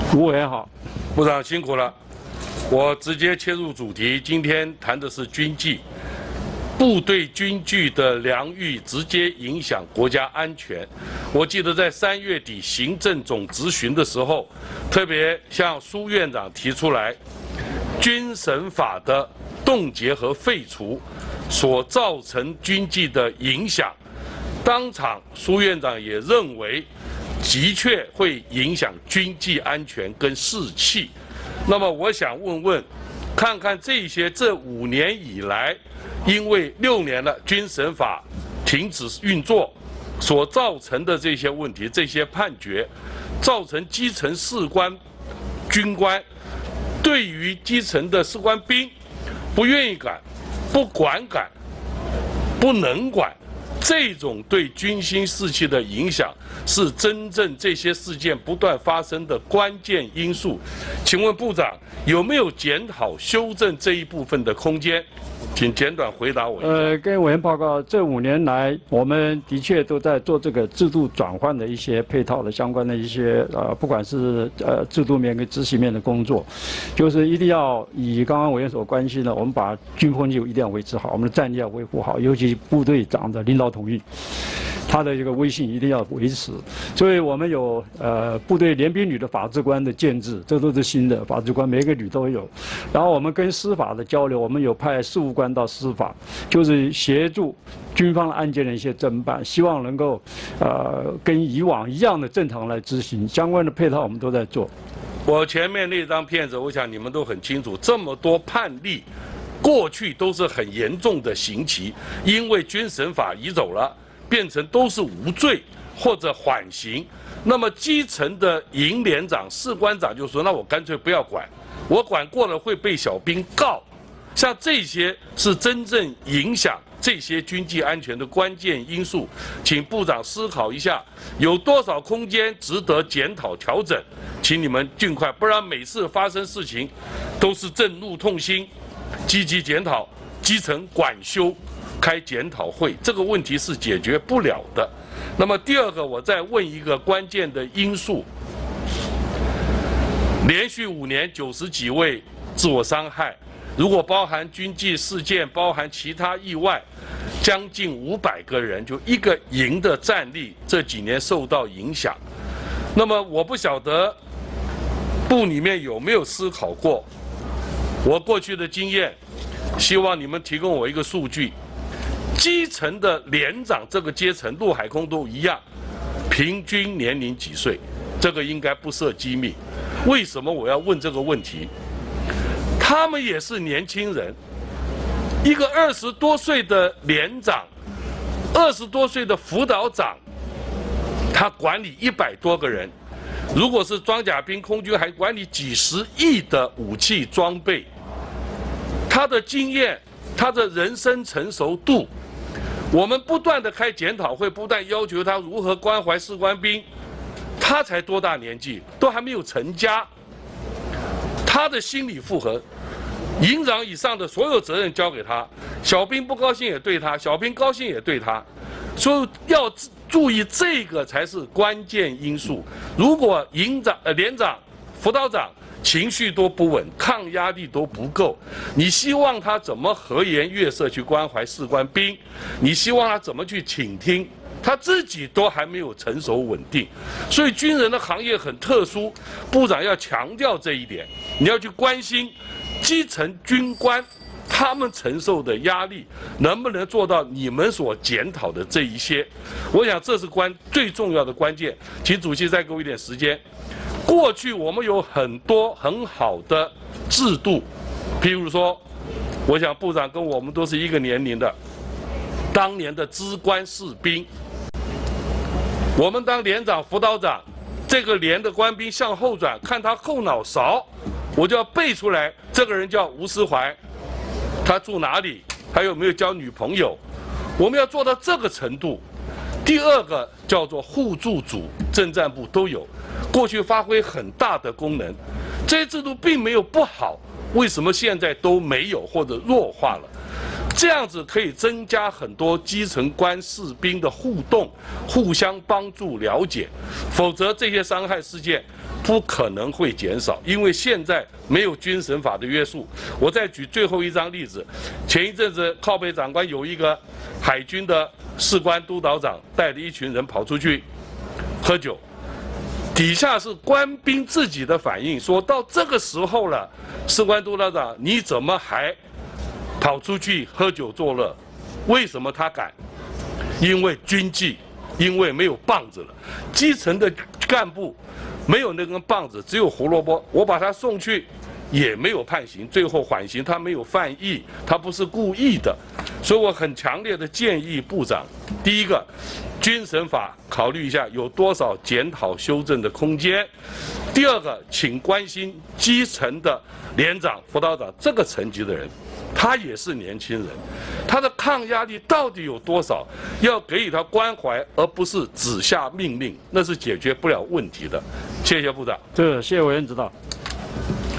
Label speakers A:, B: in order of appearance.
A: 吴委员好，
B: 部长辛苦了。我直接切入主题，今天谈的是军纪。部队军纪的良莠直接影响国家安全。我记得在3月底行政总质询的时候，特别向苏院长提出来，军审法的冻结和废除所造成军纪的影响，当场苏院长也认为，的确会影响军纪安全跟士气。那么我想问问，看看这5年以来，因为6年了军审法停止运作所造成的这些问题、这些判决，造成基层士官、军官对于基层的士官兵不愿意管、不管管、不能管，这种对军心士气的影响，是真正这些事件不断发生的关键因素。请问部长有没有检讨修正这一部分的空间？请简短回答我一下。
A: 跟委员报告，这5年来，我们的确都在做这个制度转换的一些配套的相关的一些不管是制度面跟执行面的工作，就是一定要以刚刚委员所关心的，我们把军风纪一定要维持好，我们的战力要维护好，尤其部队长的领导统一。他的这个威信一定要维持，所以我们有部队联兵旅的法制官的建制，这都是新的法制官，每个旅都有。然后我们跟司法的交流，我们有派事务官到司法，就是协助军方的案件的一些侦办，希望能够跟以往一样的正常来执行，相关的配套我们都在做。
B: 我前面那张片子，我想你们都很清楚，这么多判例，过去都是很严重的刑期，因为军审法移走了。变成都是无罪或者缓刑，那么基层的营连长、士官长就说：“那我干脆不要管，我管过了会被小兵告。”像这些是真正影响这些军纪安全的关键因素，请部长思考一下，有多少空间值得检讨调整？请你们尽快，不然每次发生事情都是震怒痛心，积极检讨，基层管修。开检讨会，这个问题是解决不了的。那么第二个，我再问一个关键的因素：连续5年90几位自我伤害，如果包含军纪事件，包含其他意外，将近500个人，就一个营的战力这几年受到影响。那么我不晓得部里面有没有思考过，我过去的经验，希望你们提供我一个数据。基层的连长这个阶层，陆海空都一样，平均年龄几岁？这个应该不涉机密。为什么我要问这个问题？他们也是年轻人，一个20多岁的连长，20多岁的辅导长，他管理100多个人，如果是装甲兵、空军，还管理几十亿的武器装备。他的经验，他的人生成熟度。我们不断的开检讨会，不断要求他如何关怀士官兵。他才多大年纪，都还没有成家，他的心理负荷，营长以上的所有责任交给他，小兵不高兴也对他，小兵高兴也对他，所以要注意这个才是关键因素。如果连长、辅导长情绪都不稳，抗压力都不够，你希望他怎么和颜悦色去关怀士官兵？你希望他怎么去倾听？他自己都还没有成熟稳定，所以军人的行业很特殊，部长要强调这一点。你要去关心基层军官他们承受的压力，能不能做到你们所检讨的这一些？我想这是最重要的关键。请主席再给我一点时间。过去我们有很多很好的制度，譬如说，我想部长跟我们都是一个年龄的，当年的知官士兵，我们当连长、辅导长，这个连的官兵向后转，看他后脑勺，我就要背出来，这个人叫吴思怀，他住哪里，还有没有交女朋友，我们要做到这个程度。第二个叫做互助组，政战部都有，过去发挥很大的功能，这些制度并没有不好，为什么现在都没有或者弱化了？ 这样子可以增加很多基层官士兵的互动，互相帮助了解，否则这些伤害事件不可能会减少，因为现在没有军审法的约束。我再举最后一张例子，前一阵子靠北长官有一个海军的士官督导长带着一群人跑出去喝酒，底下是官兵自己的反应，说到这个时候了，士官督导长你怎么还跑出去喝酒作乐？为什么他敢？因为军纪，因为没有棒子了，基层的干部没有那根棒子，只有胡萝卜。我把他送去，也没有判刑，最后缓刑，他没有犯意，他不是故意的。所以我很强烈的建议部长，第一个，军审法考虑一下有多少检讨修正的空间；第二个，请关心基层的连长、辅导长这个层级的人，他也是年轻人，他的抗压力到底有多少？要给予他关怀，而不是只下命令，那是解决不了问题的。谢谢部长。
A: 谢谢委员指导。